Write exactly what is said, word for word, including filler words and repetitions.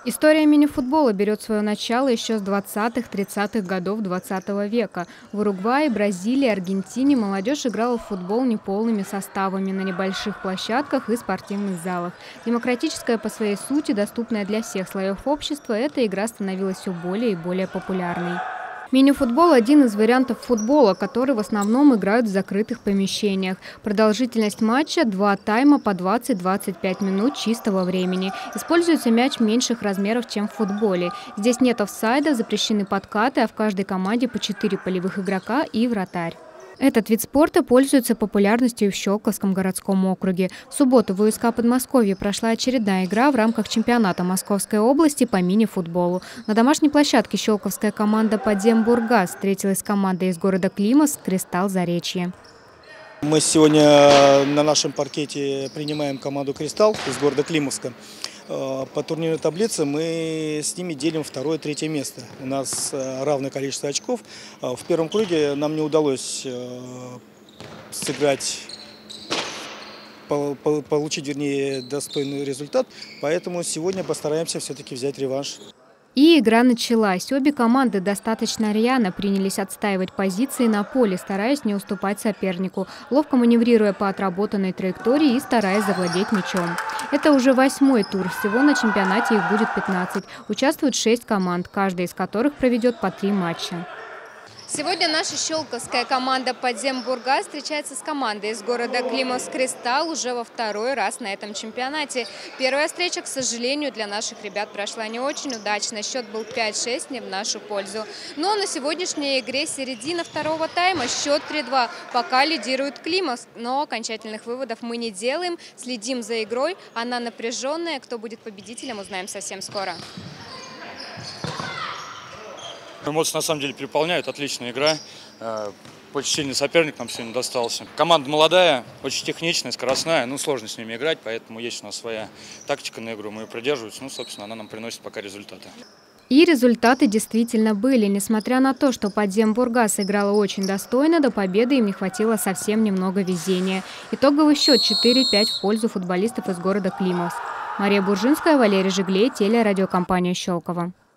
История мини-футбола берет свое начало еще с двадцатых-тридцатых годов двадцатого века. В Уругвае, Бразилии, Аргентине молодежь играла в футбол неполными составами на небольших площадках и спортивных залах. Демократическая по своей сути, доступная для всех слоев общества, эта игра становилась все более и более популярной. Мини-футбол – один из вариантов футбола, который в основном играют в закрытых помещениях. Продолжительность матча – два тайма по двадцать-двадцать пять минут чистого времени. Используется мяч меньших размеров, чем в футболе. Здесь нет офсайда, запрещены подкаты, а в каждой команде по четыре полевых игрока и вратарь. Этот вид спорта пользуется популярностью в Щелковском городском округе. В субботу в УСК Подмосковье прошла очередная игра в рамках чемпионата Московской области по мини-футболу. На домашней площадке щелковская команда «Подзембургаз» встретилась с командой из города Климовск «Кристалл Заречье». Мы сегодня на нашем паркете принимаем команду «Кристалл» из города Климовска. По турнирной таблице мы с ними делим второе и третье место. У нас равное количество очков. В первом круге нам не удалось сыграть, получить, вернее, достойный результат, поэтому сегодня постараемся все-таки взять реванш. И игра началась. Обе команды достаточно рьяно принялись отстаивать позиции на поле, стараясь не уступать сопернику, ловко маневрируя по отработанной траектории и стараясь завладеть мячом. Это уже восьмой тур. Всего на чемпионате их будет пятнадцать. Участвуют шесть команд, каждая из которых проведет по три матча. Сегодня наша щелковская команда «Подзембургаз» встречается с командой из города Климовск «Кристалл» уже во второй раз на этом чемпионате. Первая встреча, к сожалению, для наших ребят прошла не очень удачно. Счет был пять-шесть, не в нашу пользу. Но на сегодняшней игре середина второго тайма, счет три-два. Пока лидирует Климовск, но окончательных выводов мы не делаем. Следим за игрой, она напряженная. Кто будет победителем, узнаем совсем скоро. Эмоции на самом деле переполняют, отличная игра. Очень сильный соперник нам сегодня достался. Команда молодая, очень техничная, скоростная, ну сложно с ними играть, поэтому есть у нас своя тактика на игру, мы ее придерживаемся, ну собственно она нам приносит пока результаты. И результаты действительно были. Несмотря на то, что Подзембургаз играла очень достойно, до победы им не хватило совсем немного везения. Итоговый счет четыре-пять в пользу футболистов из города Климовск. Мария Буржинская, Валерий Жиглей, телерадиокомпания «Щелково».